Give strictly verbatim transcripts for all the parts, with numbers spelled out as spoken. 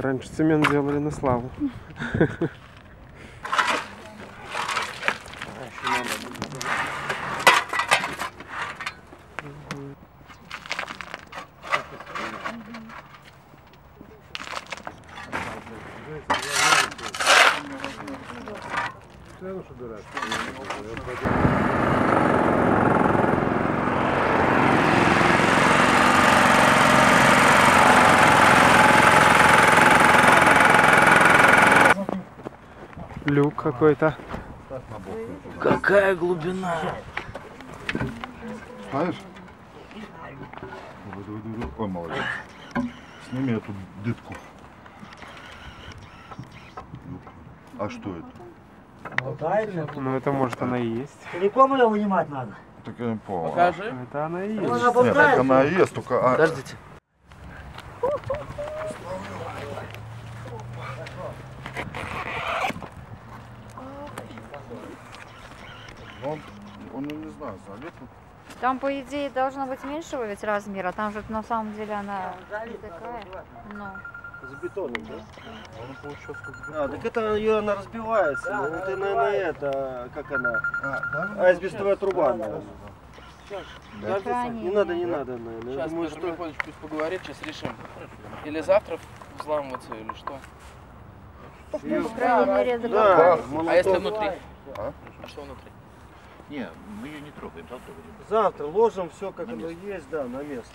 Раньше цемент делали на славу. Люк какой-то. Какая глубина? Знаешь? Ой, молодец. Сними эту дытку. А что это? Ну это может она и есть. Целиком ее вынимать надо? Так я не понял. Покажи. Это она и есть. Нет, так она и есть, только... А... Подождите. Он, он, не знаю, залет. Там, по идее, должно быть меньшего ведь размера. Там же на самом деле она не такая. Но... С бетоном, да? Он получился как бы... А, так это ее она разбивается. Ну, это, наверное, это, как она? А, да? Асбестовая труба, наверное. Хранение. Не надо, не надо, наверное. Я Сейчас думаю, Петр что... Михайлович пусть поговорит, сейчас решим. Или завтра взламываться, или что? Её- По крайней мере, Да, закопать. А если молоток. внутри? А? А что внутри? Не, мы ее не трогаем, завтра будем. Завтра ложим все, как оно есть, да, на место.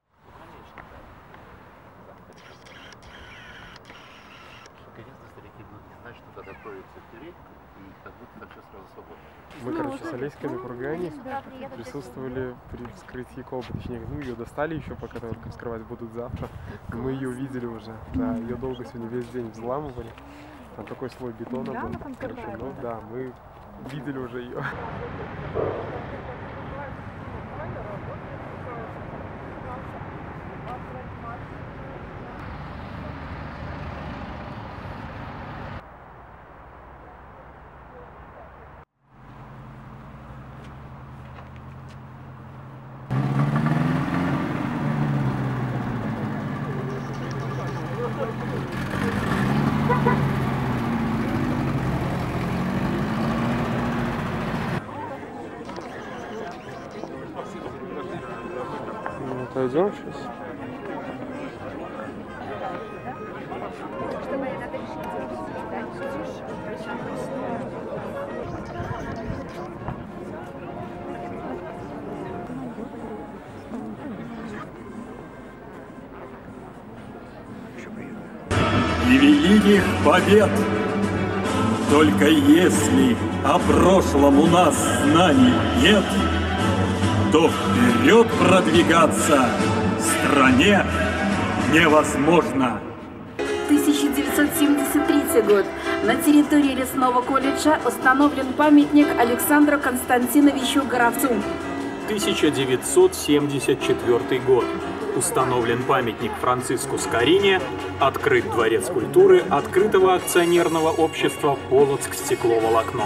Конечно, старики будут не знать, что когда откроется дверь, и как будто там все сразу свободно. Мы, короче, с Олеськой на кургане присутствовали при вскрытии колбы. Точнее, ну ее достали еще, пока только вскрывать будут завтра. Мы ее видели уже. Да, ее долго сегодня весь день взламывали. Там такой слой бетона был. Короче, ну да, мы видели уже ее. Ну, пойдем сейчас. И великих побед. Только если о прошлом у нас знаний нет, то вперед продвигаться стране невозможно. тысяча девятьсот семьдесят третий год. На территории лесного колледжа установлен памятник Александру Константиновичу Горовцу. тысяча девятьсот семьдесят четвёртый год. Установлен памятник Франциску Скорине, открыт дворец культуры открытого акционерного общества «Полоцк стекловолокно».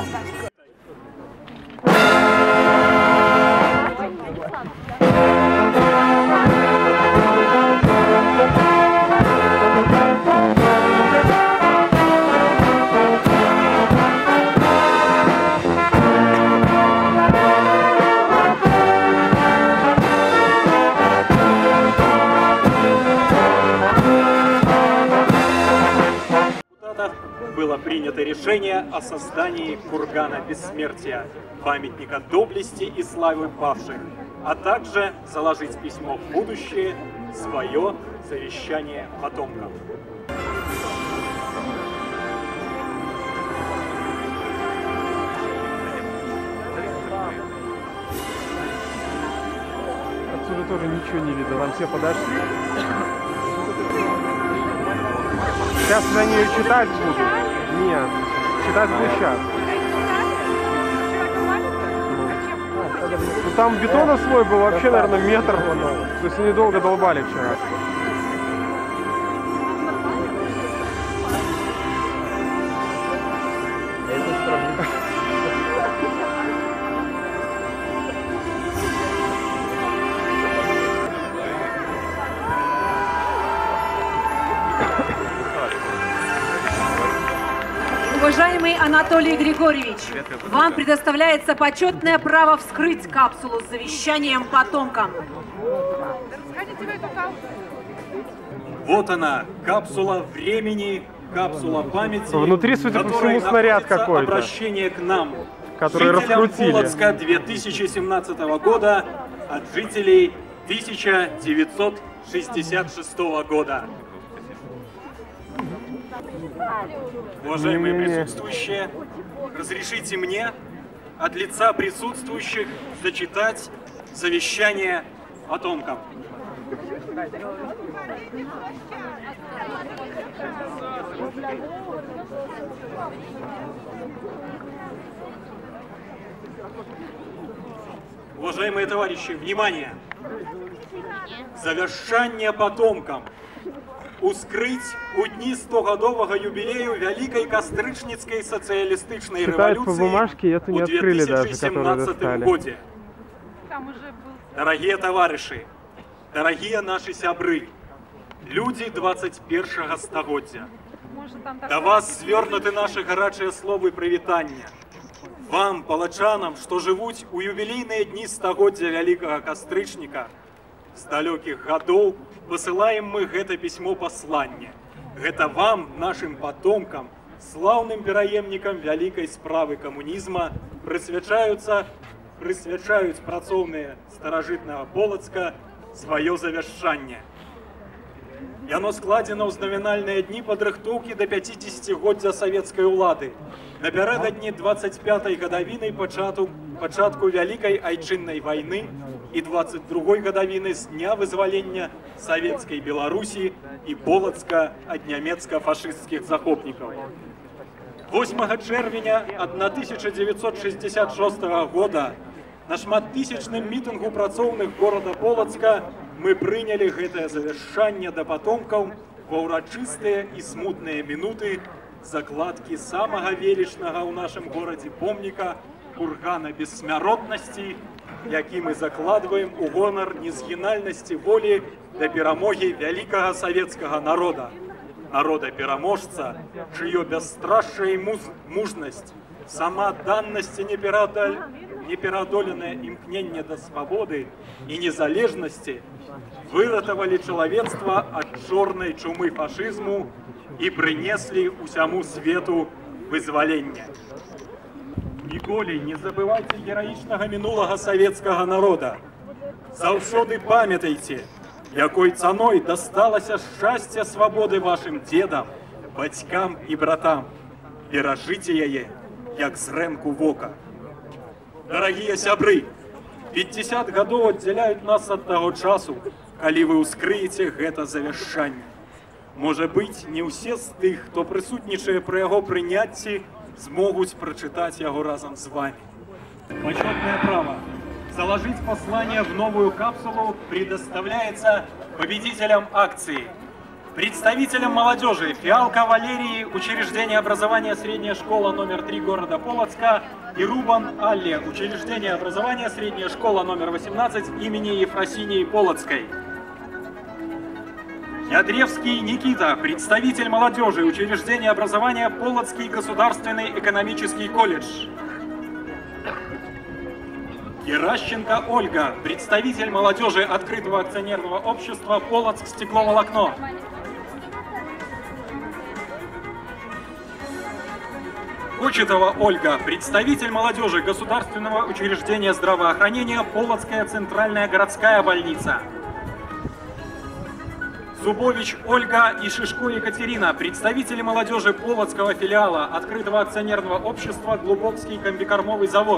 Было принято решение о создании кургана бессмертия, памятника доблести и славы павших, а также заложить письмо в будущее, свое завещание потомкам. Отсюда тоже ничего не видно, там все подошли. Сейчас на нее читать буду. Нет, читать буду сейчас. Ну там бетона слой был вообще, наверное, метр. То есть они долго долбали вчера. Анатолий Григорьевич, вам предоставляется почетное право вскрыть капсулу с завещанием потомкам. Вот она, капсула времени, капсула памяти, Внутри, судя по всему, снаряд какой-то, обращение к нам, который раскрутили. Полоцка две тысячи семнадцатого года от жителей тысяча девятьсот шестьдесят шестого года. Уважаемые присутствующие, разрешите мне от лица присутствующих зачитать завещание потомкам. Уважаемые товарищи, внимание! Завещание потомкам. Ускрыть у дні стогадового юбилею Великой Кастрычницкой социалистичной революции по бумажке, эту не открыли даже, которую достали. Годе. Дорогие товарищи, дорогие наши сябры, люди двадцать першага стагоддзя, до вас звернуты наши горячие словы привитания. Вам, палачанам, что живут у юбилейные дни стагоддзя Великого Кастрычника, с далеких годов посылаем мы это письмо послание. Это вам, нашим потомкам, славным пераемникам великой справы коммунизма, присвячаются, присвячают працовные старожитного Полоцка свое завещание. Яно складено ў знамінальныя дні падрыхтоўкі да пяцідзесяцігоддзя савецкай улады, напярэдадні двадцать пятай гадавіны пачатку, пачатку Вялікай айчыннай вайны і двадцать другой гадавіны з дня вызвалення Савецкай Беларусі і Полацка ад нямецка-фашысцкіх захопнікаў. восьмага чэрвеня тысяча девятьсот шестьдесят шестого года на шматтысячным мітынгу працоўных горада Полацка мы приняли гэтае завяшчанне да патомкаў ва ўрачыстыя і смутныя мінуты закладкі самага велічнага ў нашым горадзе помніка кургана бессмяротнасці, які мы закладваем у гонар незгінальнасці волі да перамогі вялікага савецкага народа, народа-пераможца, чыё бясстрашча і мужнасць, сама даннасць і неперадоленае імкненне да свабоды і незалежнасці выратавалі чалавецтва ад чорнай чумы фашызму і прынеслі ўсяму свету вызвалення. Ніколі не забывайце гераічнага мінулага савецкага народа. Заўсёды памятайце, якой цаной дасталася шчасце свабоды вашым дзедам, бацькам і братам. Перажыце яе, як зрэнку вока. Дорогие сябры, пятьдесят гадоў аддзяляюць нас ад таго часу, калі вы ўскрыеце гэта завяшчанне. Можа быць, не ўсе з тых, хто прысутнічае пры яго прыняцці, змогуць прачытаць яго разам з вами. Почетное право заложить послание в новую капсулу предоставляется победителям акции. Представителям молодежи Фиалка Валерии, учреждение образования средняя школа номер три города Полоцка, и Рубан Алле, учреждение образования средняя школа номер восемнадцать имени Ефросинии Полоцкой. Ядревский Никита, представитель молодежи, учреждение образования Полоцкий государственный экономический колледж. Геращенко Ольга, представитель молодежи открытого акционерного общества Полоцк стекловолокно. Кочетова Ольга, представитель молодежи государственного учреждения здравоохранения Полоцкая центральная городская больница. Зубович Ольга и Шишко Екатерина, представители молодежи Полоцкого филиала открытого акционерного общества Глубокский комбикормовый завод.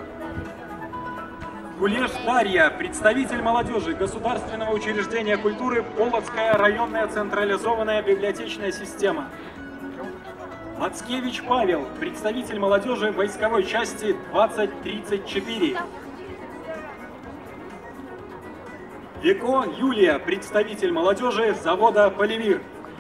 Кулеш Дарья, представитель молодежи государственного учреждения культуры Полоцкая районная централизованная библиотечная система. Мацкевич Павел, представитель молодежи войсковой части двадцать тридцать четыре. Веко Юлия, представитель молодежи завода «Поливир».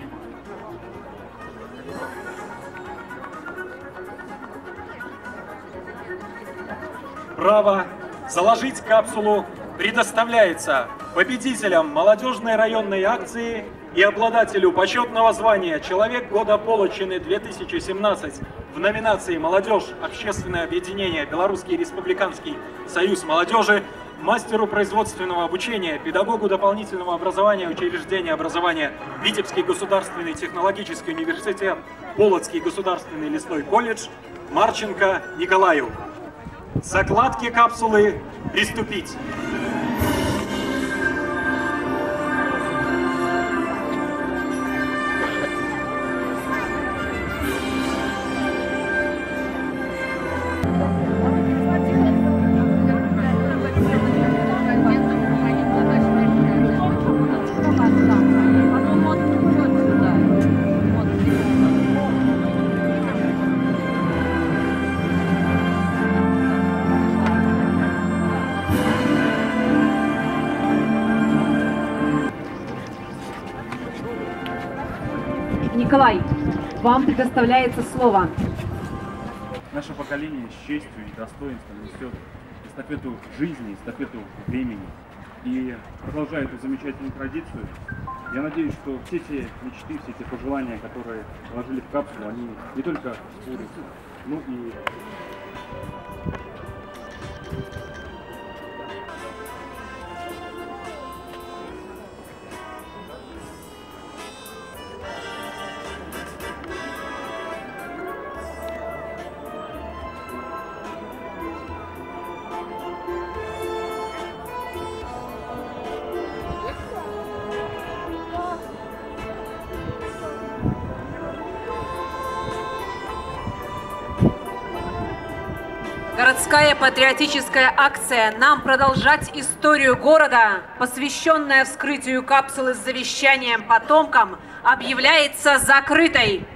Право заложить капсулу предоставляется победителям молодежной районной акции и обладателю почетного звания «Человек года Полочины две тысячи семнадцать» в номинации «Молодежь. Общественное объединение. Белорусский республиканский союз молодежи», мастеру производственного обучения, педагогу дополнительного образования учреждения образования Витебский государственный технологический университет, Полоцкий государственный лесной колледж Марченко Николаю. Закладки капсулы приступить. Николай, вам предоставляется слово. Наше поколение с честью и достоинством несет эстафету жизни, эстафету времени и продолжает эту замечательную традицию. Я надеюсь, что все те мечты, все те пожелания, которые вложили в капсулу, они не только сбудутся, но и... Городская патриотическая акция «Нам продолжать историю города», посвященная вскрытию капсулы с завещанием потомкам, объявляется закрытой.